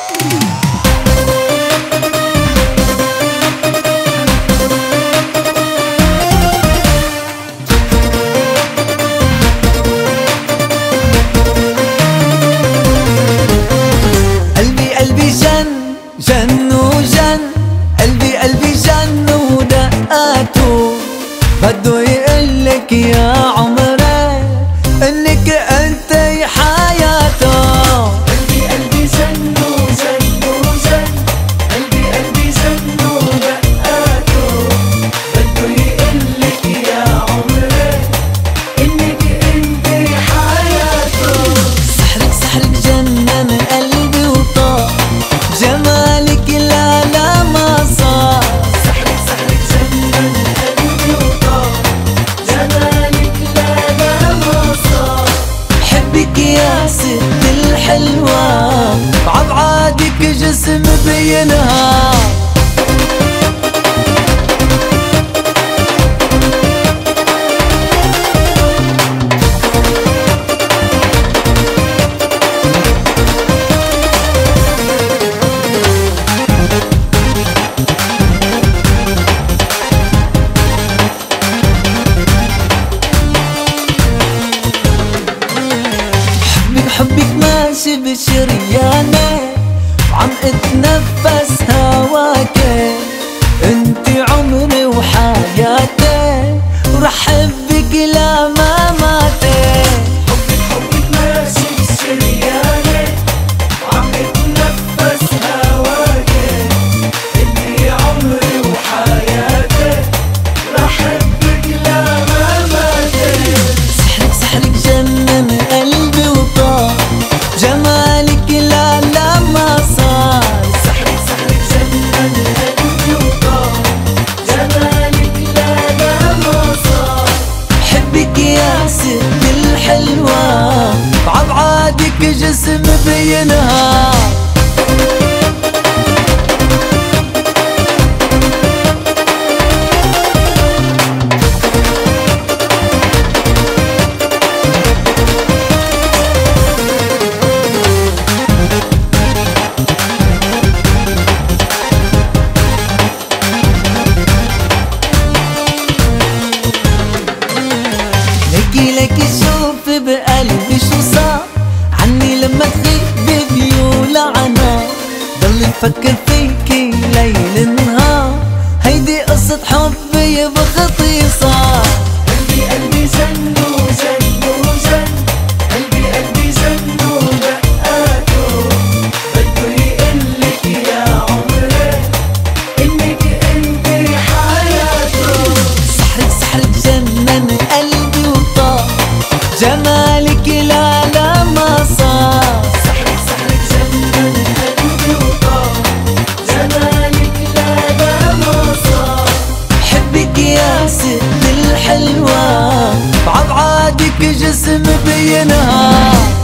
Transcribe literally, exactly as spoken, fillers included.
جن وجن قلبي قلبي جن ودقاته بده يقلك يا عمري انك انت حياته. قلبي قلبي جن وجن وجن قلبي قلبي جن ودقاته بده يقلك يا عمري انك انت حياته. سحرك سحرك جنن قلبي وطار جمالك لا لا ما صار. سحرك سحرك جنن قلبي وطار جمالك لا لا ما صار. حبك يا ست الحلوة بعبعادك جسم بينهار. حبك ماشي بشرياني وعم اتنفس هواكي انت عمري وحياتي ورح احبك لمماتي. حبك حبك ماشي بشرياني وعم اتنفس هواكي انتي عمري وحياتي رح احبك لمماتي. سحرك سحرك جنن قلبي وطار جمالك لا لا ما صار. سحرك سحرك جنن قلبي وطار جمالك لا لا ما صار. حبك يا ست الحلوة بعبعادك جسم بينهار. لك شوف بقلبي شو صار عني لما تغيبي بيولع عنا ضل بفكر فيكي ليل نهار هيدي قصة حبي باختصار. قلبي قلبي جن وجن وجن قلبي قلبي جن ودقاته بده يقلك يا عمري انك انت حياته. سحرك سحرك جنن قلبي وطار جمالك لا لا ما صار. سحرك سحرك جنن قلبي وطار جمالك لا لا ما صار. حبك يا ست الحلوة بعبعادك جسم بينهار.